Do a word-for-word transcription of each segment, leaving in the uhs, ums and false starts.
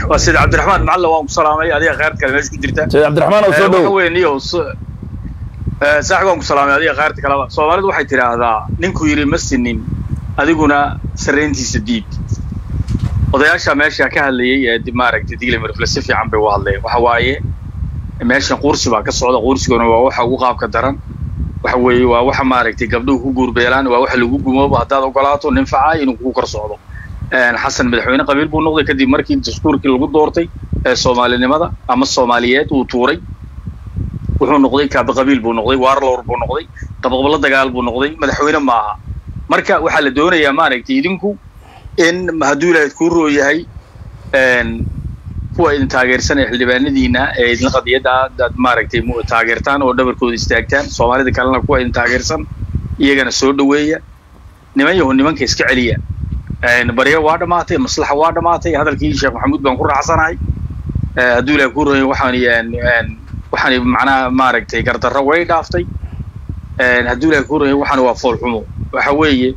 وسيد عبد الرحمن معلّ وأم سلامي هذه خيرت كلام إيش كدرتها سيد عبد الرحمن وصوده وين يوص صاحب أم سلامي هذه خيرت كلام سؤال واحد ترى هذا نينكو يري مسنين هذه قلنا سرينتي سديد odayaasha meesha ka hadlayay ee dimaarag digle marflasi fiican bay u hadlay waxa waaye meesha qoorsi baa ka socda qoorsiguna waa waxa ugu qaabka daran waxa weeye waa waxa maaragtay gabdhuhu ku guurbeelaan waa waxa lagu gumoobo hadaad ogolaato nin facay inuu ku kor socdo een xasan madaxweyne qabiil buu noqday kadib markii dastuurkii lagu doortay ee Soomaalinimada ama Soomaaliyeed uu tuuray wuxuu noqday ka qabiil buu noqday waar loor buu noqday qabqabla dagaal buu noqday madaxweyne maaha marka waxa la doonayaa maaragtay idinku in haduu ilaahay ku rooyahay een kuwa in taageersan xildhibaanadiina ee idin qadiyada dad maaragtay mu taageertaan oo dhabarkooda istaagtaan Soomaalida kalena kuwa in taageersan iyagana soo dhaweeya niman yahoon nimanka iska celiya een bariyo waa dhamaatay maslaxa waa dhamaatay hadalkii Sheekh Maxamuud baan ku raacsanahay ee haduu ilaahay ku rooyahay waxaan een waxaan macnaa maaragtay gardarro way dhaaftay een haduu ilaahay ku rooyahay waxaan waa fool xumo waxa weeye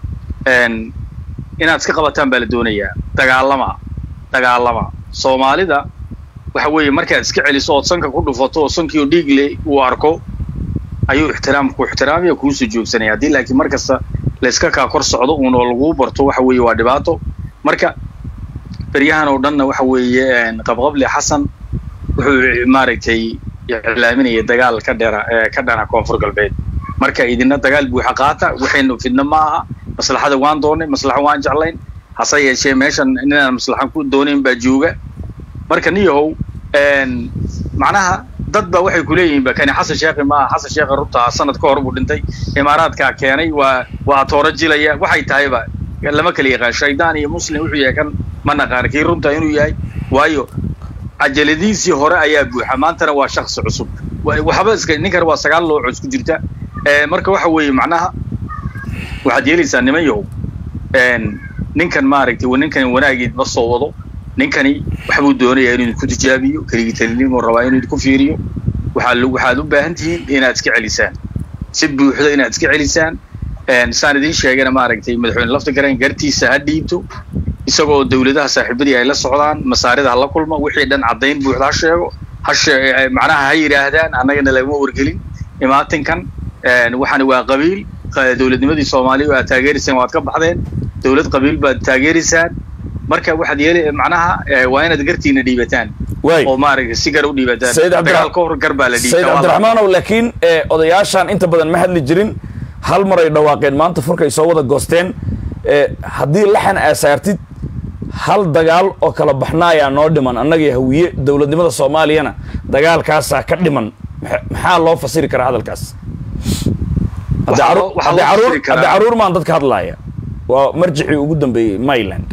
een inaad iska qabataan baa la doonayaa dagaalama dagaalama Soomaalida waxa weeye markaad iska celiso oo sanka ku dhufato oo sankiyo dhiigle uu arko ayuu ixtiraam ku ixtiraamiyo ku soo joogsanaya hadii laakiin markasta la iska ka kor socdo oo lagu barto waxa weeye waa dhibaato marka bariyahan oo dhanna waxa weeye qabqable Xasan wuxuu maaragtay iclaaminaya dagaal ka dheera ka dhana koonfur galbeed marka idina dagaal buuxa qaata waxaynu fidna maaha maslaxada waan doonay maslaxa waan jeclayn hasa yeeshee meeshan inaan maslaxa ku doonayn baa jooga marka niyow een macnaha dad ba waxay ku leeyihiin ba kani Xasan Sheekh ma Xasan Sheekh runta sanad ka hor buu dhintay imaaraadka keenay waa waa toorajilaya waxay tahay ba lama kaliya yaqaan shaydaan iyo muslim wuxuu yahay kan ma naqaarkii runta inuu yahay waayo ajaladiisi hore ayaa buuxa maantana waa shakhsi cusub waxba iska ninkan waa sagaal loo cusub jirta ee marka waxa weeye macnaha waxaad yeelaysaa niman yahow een ninkan maaragtay ninkan wanaageed ma soo wado ninkani waxa uu doonayaa inuu ku tijaabiyo kaliya talin oo rabaa inuu ku fiiriyo waxa lagu waxaad u baahan tihiin inaad iska celisaan si buuxda inaad iska celisaan een saanadii sheegana maaragtay madaxweyne lafta garan gartiisa ha dhiibto isagoo dawladaha saaxiibadii ay la socdaan masaarida la kulma wixii dhan cadeyn buuxda sheego ha macnaha ha yiraahdaan anagana lama wargelin imaatinkan een waxaan waa qabiil dawladnimadii Soomaaliya oo taageeraysan waad ka baxdeen dawlad qabiil baad taageeraysan marka waxaad yeelay macnaha waa inaad gartiina dhiibataan oo maaragtay si gar u dhiibataan dagaal ka hor gar baa la dhiibtaa Sayyid Abdurrahman oo laakiin odayaashan inta badan ma hadli jirin hal mar ay dhawaaqeen maanta furka ay soo wada goosteen ee hadii laxan asaartid hal dagaal oo kala baxnaaya noo dhiman annaga hawiye dawladnimada Soomaaliyana dagaalkaas ka dhiman maxaa loo fasiri karaa hadalkaas هذا عرور ما عندك هذلايا ومرجعي وجودن بمايلاند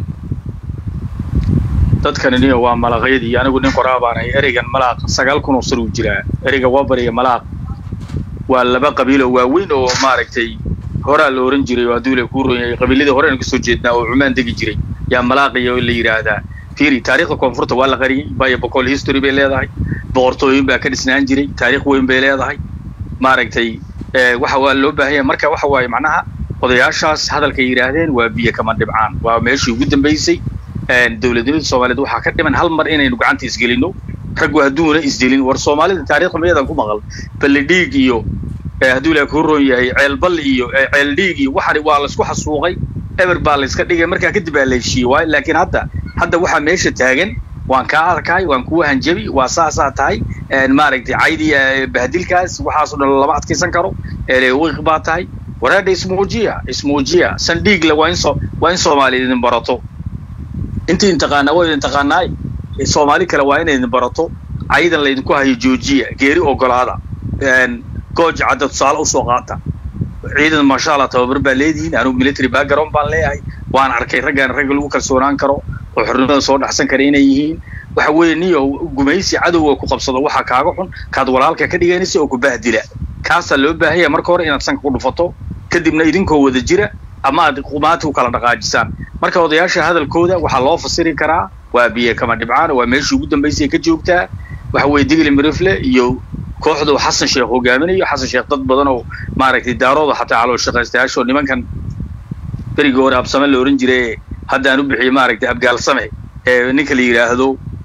dadkan iniyo waa malaqeydii anigu nin qoraabaanay erigan malaaq sagaal kun oo sano jira eriga waa bariga malaaq waa laba qabiil oo waaweyn oo maaragtay hore la oran jiray waa duule ku rooyay qabiilada hore ka soo jeednaa oo Cumaan degi jiray yaa malaaqiyo la yiraahdaa fiiri taariikhda koonfurta waa la qariyay bay boqol history bay leedahay boqortooyin baa ka dhisnaan jiray taariikh weyn bay leedahay maaragtay ee waxa waa loo baahan marka waxa waay macnaha odayaashaas hadalka yiraahdeen waa biyo kama dhibcaan waa meeshii ugu dambeysay ee dawladnimada Soomaaliyeed waxa ka dhiman hal mar inaynu gacanta isgelino rag waduuna isdilin war Soomaalida taariikhda meedan ku maqal balidhiig iyo ee haduu la ku roon yahay ceel bal iyo ceel dhiig iyo waxa waa la isku xasuuqay ever baa la iska dhigay marka kadib baa la heshiiyay laakiin hadda hadda waxa meesha taagan waan ka arkay waan ku hanjabi waa saasa tahay een maaragtay caydiya bahdilkaas waxaas oo lama adkeysan karo ee wiiq baa tahay waraada ismuujiya ismuujiya sandiig la waa in soo waa in Soomaaliyeed barato intii intaqaana way intaqaanay Soomaali kale waa inay barato caydan la idinku hayo joojiya geeri ogolaada een coach cadad saal u soo qaata ciidan ma sha Allah tababar baa leediin anu military background baan leeyahay waan arkay raggan rag lagu kalsoonaan karo oo xornimada soo dhaxsan kara inay yihiin waxa weeye niyo gumaysi cadawga ku qabsado waxa kaaga xun kaad walaalka ka dhiganaysa oo ku bahdila kaas loo baahan yahay marka hore inaad sanka ku dhufato kadibna idinkoo wada jira ama aad qumaad u kala dhaqaajisaan marka odayaasha hadalkooda waxa loo fasiri karaa waa biyo kama dhibcaan waa meeshii ugu dambeysay ka joogtaa waxa weeye digli mirifle iyo kooxdu Xasan Sheekh hogaaminayo Xasan Sheekh dad badan oo maaragtay daarooda xataa calool shaqaystayaasho nimankan bariga hore absama la oran jiray hadda aanu bixiyay maaragtay abgaal samee ee ninka la yiraahdo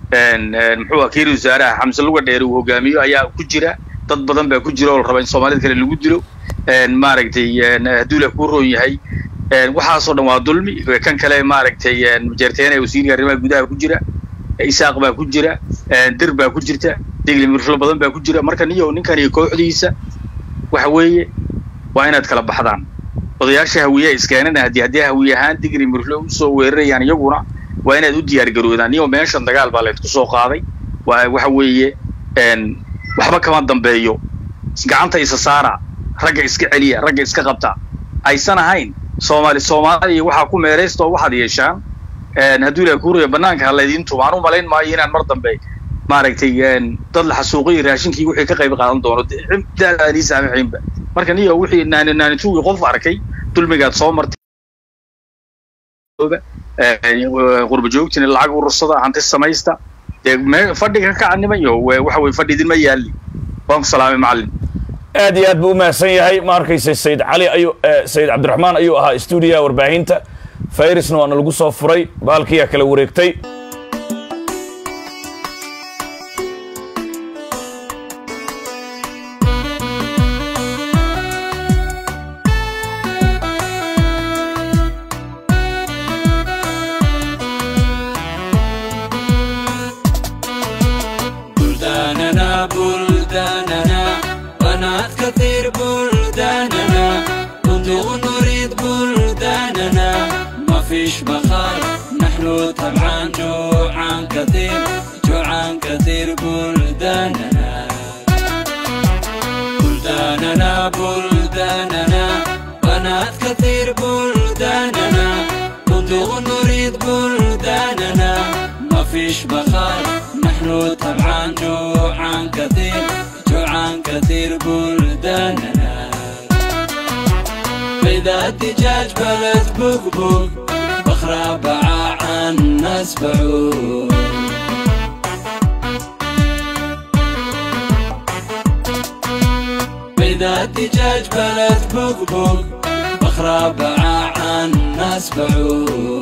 muxuu ahaa kiiri wasaaraha xamse luga dheer uu hogaamiyo ayaa ku jira dad badan baa ku jira oo raba in Soomaalida kale lagu dilo maaragtay hadduu la ku roon yahay waxaasoo dhan waa dulmi kan kale maaragtay majeerteen ay wasiirka arrimaha gudaha ku jira isaaq baa ku jira dir baa ku jirta digli mirflo badan baa ku jira marka niyo ninkan iyo kooxdiisa waxa weeye waa inaad kala baxdaan odayaasha hawiye iskeenana hadii hadii hawiye ahaan digli mirflo u soo weerarayaan iyaguna waa inaad u diyaar garoodaan niyo meeshan dagaal baa la isku soo qaaday waa waxa weeye een waxba kama dambeeyo gacanta isa saara ragga iska celiya ragga iska qabta aysan ahayn Soomaali Soomaali waxa ku meereysto waxaad yeeshaan een hadduu la kuuriyo banaanka la idin tumaan u malayn maayo inaan mar dambe maaragtay een dad la xasuuqay raashinkii wixii ka qayb qaadan doono daalaani saamaxinba marka niyo wixii naan naan tuugi qof arkay dulmigaad soo martay qurba joogtina lacag u rursada hanti samaysta fadhiga ka canimayo waxa way fadhidin ma yaali waan salaamay macallin aad iyo aad buu mahadsan yahay ma arkaysa Said Cali ayu Said Cabdiraxmaan ayu ahaa studio warbaahinta fayrasna waana lagu soo furay baalkii kala wareegtay دجاج بلد بقبق بخرة باع الناس بعوق بيضة دجاج بلد بقبق بخرة باع الناس بعوق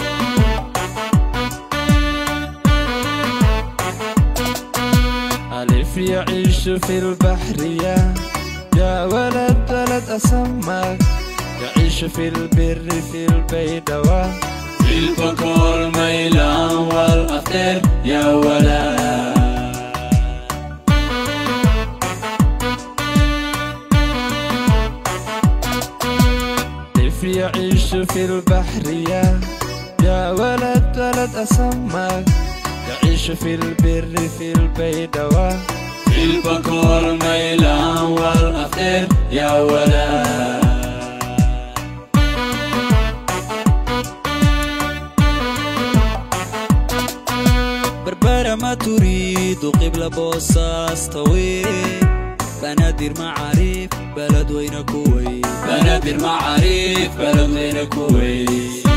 ألف يعيش في البحرية يا ولد ولد أسمك يعيش في البر في البيدوى في البكور ميلان والأخير يا ولد كيف يعيش في البحرية يا ولد ولد أسمك يعيش في البر في البيدوى في البكور ميلان والأخير يا ولد بربرة ما تريد قبل بوصاص طويل بنادر معاريف بلد وين كويت بنادر معاريف بلد وين كويت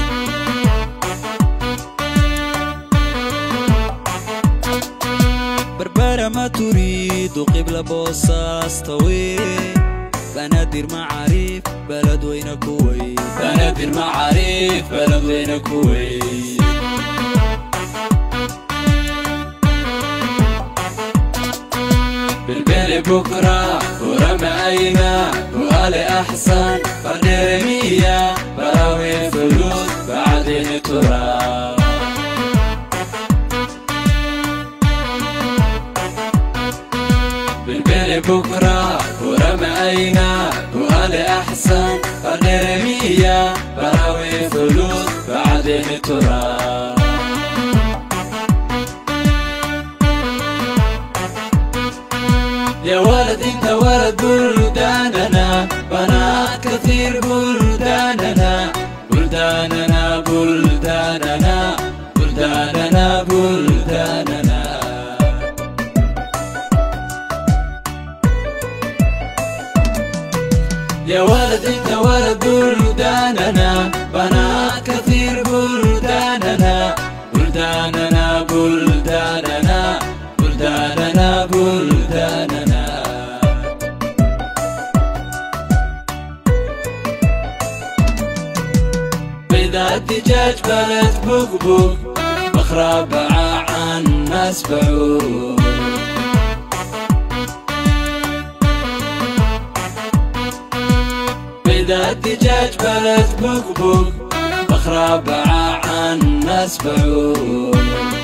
بربرة ما تريد قبل بوصاص طويل بنادر معاريف بلد وين كويت بنادر معاريف بلد وين كويت بالبيل بكرة ورمى أينا وقالي أحسن قدر مية براوي فلوس بعدين تراب بالبيل بكرة ورمى أينا وقالي أحسن قدر مية براوي فلوس بعدين تراب يا ولد انت ولد بلداننا بنات كثير بلداننا بلداننا بلداننا بلداننا بلداننا يا ولد انت ولد بلداننا بنات كثير بلداننا بلداننا بلداننا بلداننا بلداننا بيضة دجاج بلد بقبق بخرة باع الناس بعود بيض الدجاج بلد بقبق بخرى باع الناس بعود